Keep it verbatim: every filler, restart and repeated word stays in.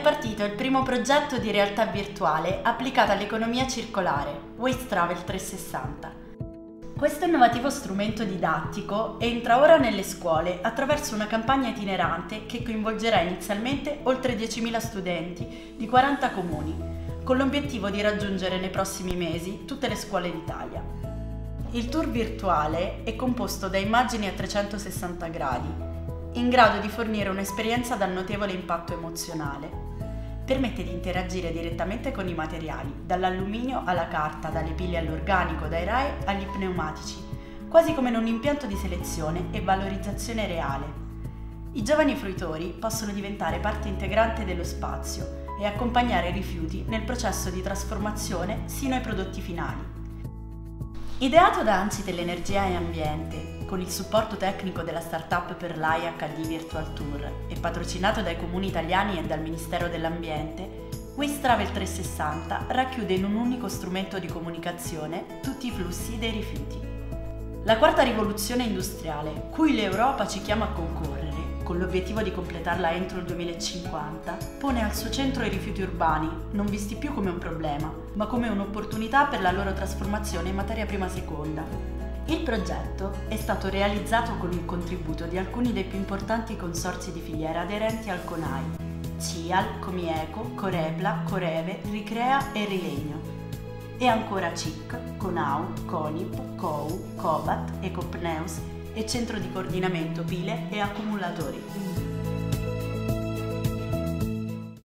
partito il primo progetto di realtà virtuale applicata all'economia circolare, Waste Travel trecentosessanta. Questo innovativo strumento didattico entra ora nelle scuole attraverso una campagna itinerante che coinvolgerà inizialmente oltre diecimila studenti di quaranta comuni, con l'obiettivo di raggiungere nei prossimi mesi tutte le scuole d'Italia. Il tour virtuale è composto da immagini a trecentosessanta gradi, in grado di fornire un'esperienza dal notevole impatto emozionale. Permette di interagire direttamente con i materiali, dall'alluminio alla carta, dalle pile all'organico, dai R A E agli pneumatici, quasi come in un impianto di selezione e valorizzazione reale. I giovani fruitori possono diventare parte integrante dello spazio e accompagnare i rifiuti nel processo di trasformazione sino ai prodotti finali. Ideato da ANCI Telenergia e Ambiente, con il supporto tecnico della startup per l'A I H D Virtual Tour e patrocinato dai comuni italiani e dal Ministero dell'Ambiente, Waste Travel trecentosessanta racchiude in un unico strumento di comunicazione tutti i flussi dei rifiuti. La quarta rivoluzione industriale, cui l'Europa ci chiama a concorrere, con l'obiettivo di completarla entro il duemilacinquanta, pone al suo centro i rifiuti urbani, non visti più come un problema, ma come un'opportunità per la loro trasformazione in materia prima seconda. Il progetto è stato realizzato con il contributo di alcuni dei più importanti consorzi di filiera aderenti al CONAI: CIAL, Comieco, Corepla, Coreve, Ricrea e Rilegno, e ancora C I C, CONAU, CONIP, COU, COBAT, Ecopneus e Centro di Coordinamento Pile e Accumulatori.